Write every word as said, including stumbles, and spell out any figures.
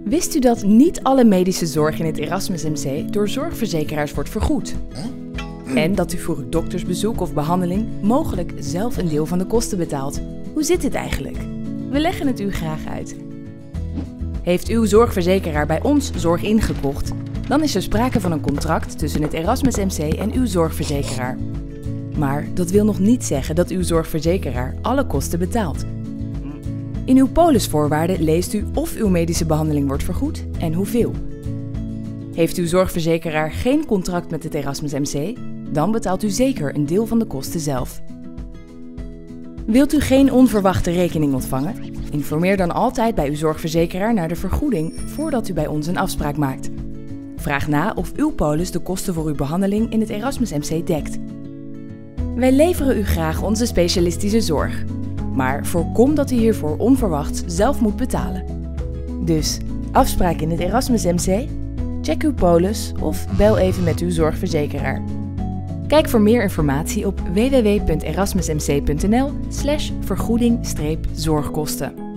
Wist u dat niet alle medische zorg in het Erasmus M C door zorgverzekeraars wordt vergoed? En dat u voor uw doktersbezoek of behandeling mogelijk zelf een deel van de kosten betaalt? Hoe zit dit eigenlijk? We leggen het u graag uit. Heeft uw zorgverzekeraar bij ons zorg ingekocht, dan is er sprake van een contract tussen het Erasmus M C en uw zorgverzekeraar. Maar dat wil nog niet zeggen dat uw zorgverzekeraar alle kosten betaalt. In uw polisvoorwaarden leest u of uw medische behandeling wordt vergoed en hoeveel. Heeft uw zorgverzekeraar geen contract met het Erasmus M C, dan betaalt u zeker een deel van de kosten zelf. Wilt u geen onverwachte rekening ontvangen? Informeer dan altijd bij uw zorgverzekeraar naar de vergoeding voordat u bij ons een afspraak maakt. Vraag na of uw polis de kosten voor uw behandeling in het Erasmus M C dekt. Wij leveren u graag onze specialistische zorg, maar voorkom dat u hiervoor onverwachts zelf moet betalen. Dus, afspraak in het Erasmus M C? Check uw polis of bel even met uw zorgverzekeraar. Kijk voor meer informatie op w w w punt erasmusmc punt n l slash vergoeding zorgkosten.